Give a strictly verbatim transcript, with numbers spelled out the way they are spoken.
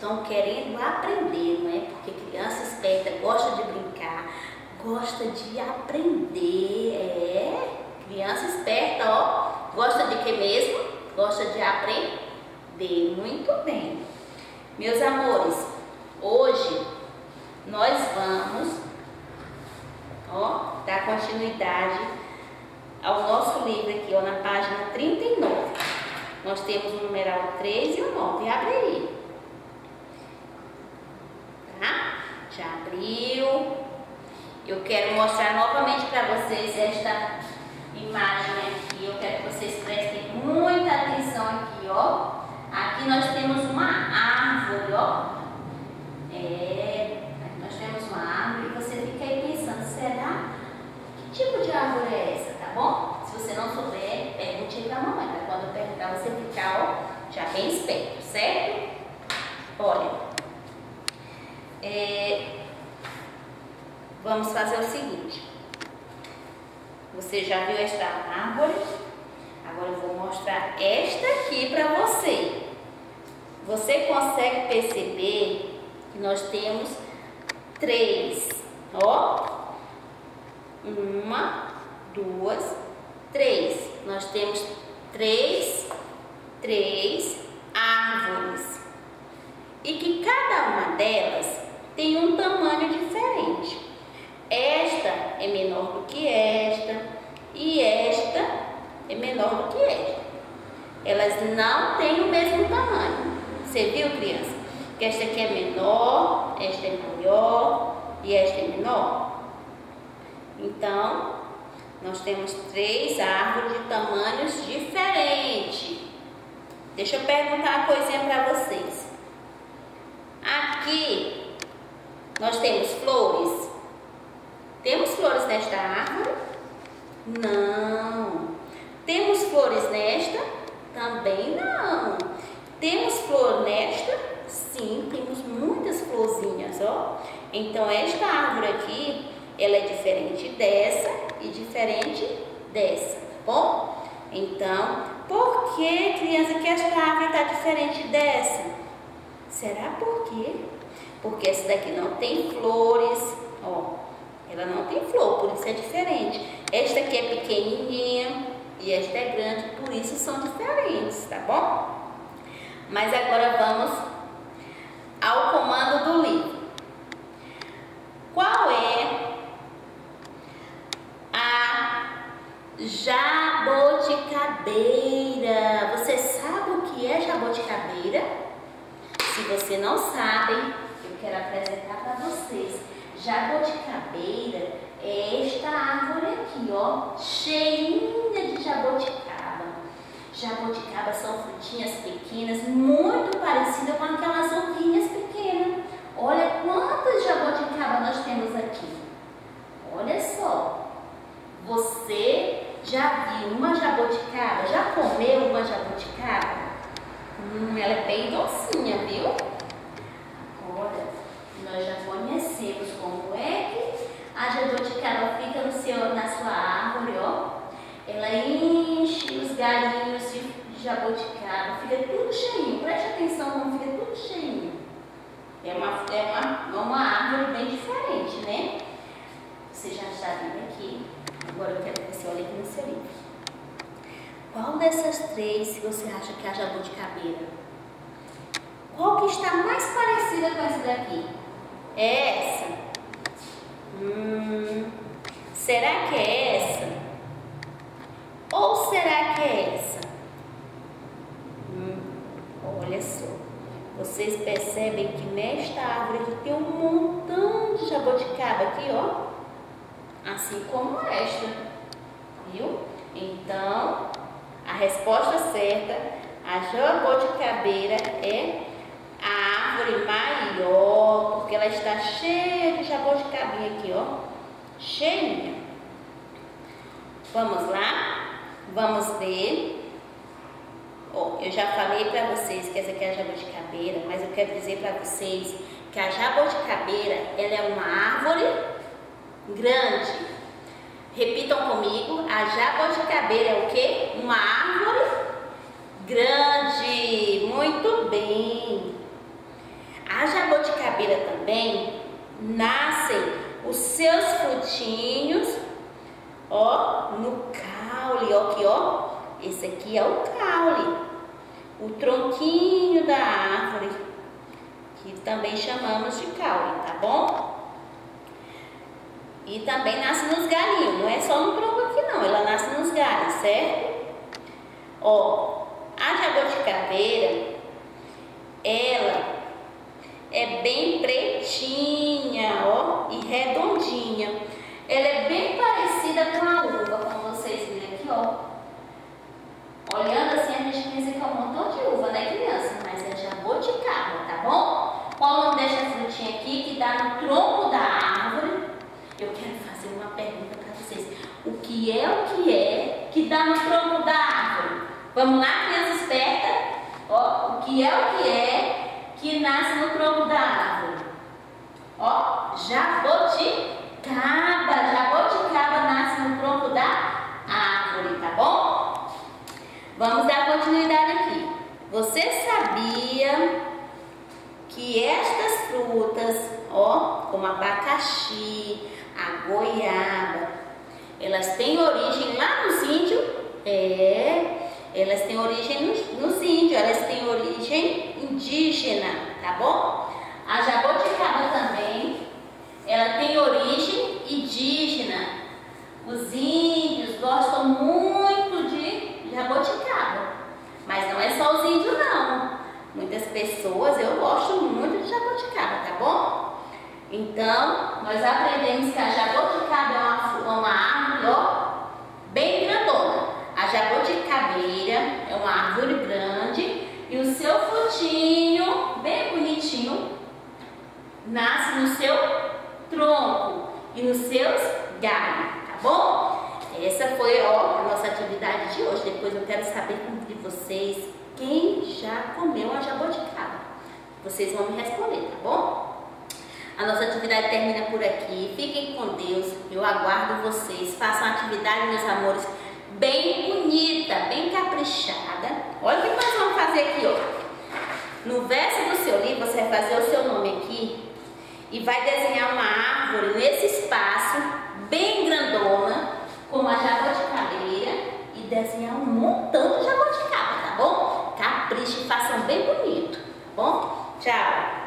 estão querendo aprender, não é? Porque criança esperta gosta de brincar, gosta de aprender, é. Criança esperta, ó, gosta de quê mesmo? Gosta de aprender. Muito bem. Meus amores, hoje nós vamos, ó, dar continuidade ao nosso livro aqui, ó, na página trinta e nove. Nós temos o numeral três e o nove. Abre aí. Tá? Já abriu. Eu quero mostrar novamente para vocês esta imagem aqui. Eu quero que vocês prestem muita atenção aqui, ó. Aqui nós temos uma árvore, ó. É, aqui nós temos uma árvore e você fica aí pensando, será? Que tipo de árvore é essa, tá bom? Se você não souber, pergunte aí pra mamãe, pra quando eu perguntar você ficar, ó, já bem esperto, certo? Olha, é, vamos fazer o seguinte. Você já viu esta árvore? Agora eu vou mostrar esta aqui pra você. Você consegue perceber que nós temos três, ó, uma, duas, três. Nós temos três, três árvores e que cada uma delas tem um tamanho diferente. Esta é menor do que esta e esta é menor do que esta. Elas não têm o mesmo tamanho. Você viu, criança? Que esta aqui é menor, esta é maior e esta é menor. Então, nós temos três árvores de tamanhos diferentes. Deixa eu perguntar uma coisinha para vocês. Aqui, nós temos flores. Temos flores nesta árvore? Não. Temos flores nesta? Também não. Temos flor nesta? Sim, temos muitas florzinhas, ó. Então, esta árvore aqui, ela é diferente dessa e diferente dessa, tá bom? Então, por que, criança, que esta árvore está diferente dessa? Será por quê? Porque essa daqui não tem flores, ó. Ela não tem flor, por isso é diferente. Esta aqui é pequenininha e esta é grande, por isso são diferentes, tá bom? Mas agora vamos ao comando do livro. Qual é a jabuticabeira? Você sabe o que é jabuticabeira? Se você não sabe, eu quero apresentar para vocês. Jabuticabeira é esta árvore aqui, ó, cheinha de jabuticaba. Jabuticaba são frutinhas pequenas, muito parecidas com aquelas uvinhas pequenas. Olha quantas jabuticaba nós temos aqui. Olha só. Você já viu uma jabuticaba? Já comeu uma jabuticaba? Hum, ela é bem docinha, viu? Agora, nós já conhecemos como é que a jabuticaba fica no seu, na sua árvore, ó. Ela enche os galinhos de jabuticaba, fica tudo cheinho. Preste atenção como fica tudo cheinho. É uma, é uma, uma árvore bem diferente, né? Você já está vendo aqui. Agora eu quero que você olhe aqui no seu livro. Qual dessas três você acha que é a jabuticabeira? Qual que está mais parecida com essa daqui? É essa? Hum, será que é essa? Ou será que é essa? Hum, olha só. Vocês percebem que nesta árvore aqui tem um montão de jabuticaba aqui, ó. Assim como esta. Viu? Então, a resposta certa, a jabuticabeira é a árvore maior, porque ela está cheia de jabuticabinha aqui, ó. Cheinha. Vamos lá? Vamos ver. Ó, eu já falei para vocês que essa aqui é a jabuticabeira, mas eu quero dizer para vocês que a jabuticabeira, ela é uma árvore grande. Repitam comigo, a jabuticabeira é o quê? Uma árvore grande. Muito bem. jabuticabeira também nascem os seus frutinhos, ó, no caule, ó, aqui, ó. Esse aqui é o caule, o tronquinho da árvore, que também chamamos de caule, tá bom? E também nasce nos galhinhos, não é só no tronco aqui não, ela nasce nos galhos, certo? Ó, a jabuticabeira, ela é bem pretinha, ó, e redondinha. Ela é bem parecida com a uva, como vocês viram aqui, ó. Olhando assim, a gente pensa que é um montão de uva, né, criança? Mas é jabuticaba, tá bom? Qual o nome dessa frutinha aqui que dá no tronco da árvore? Eu quero fazer uma pergunta para vocês. O que é o que é que dá no tronco da árvore? Vamos lá, criança esperta? Ó, o que é o que é que nasce no tronco da árvore? Ó, jabuticaba. Jabuticaba nasce no tronco da árvore, tá bom? Vamos dar continuidade aqui. Você sabia que estas frutas, ó, como abacaxi, a goiaba, elas têm origem lá nos índios? É, elas têm origem nos, nos índios, elas têm origem indígena, tá bom? A jabuticaba também, ela tem origem indígena. Os índios gostam muito de jabuticaba, mas não é só os índios não. Muitas pessoas, eu gosto muito de jabuticaba, tá bom? Então, nós aprendemos que a jabuticaba é uma, uma árvore, ó, bem grandona. A jabuticabeira é uma árvore grande e o seu frutinho, bem bonitinho, nasce no seu tronco e nos seus galhos, tá bom? Essa foi, ó, a nossa atividade de hoje. Depois eu quero saber de vocês quem já comeu a jabuticaba. Vocês vão me responder, tá bom? A nossa atividade termina por aqui. Fiquem com Deus. Eu aguardo vocês. Façam a atividade, meus amores, bem bonita, bem caprichada. Olha o que nós vamos fazer aqui, ó. No verso do seu livro, você vai fazer o seu nome aqui e vai desenhar uma árvore nesse espaço, bem grandona, como a jabuticabeira, e desenhar um montão de jabuticaba, tá bom? Capriche, façam bem bonito, tá bom? Tchau!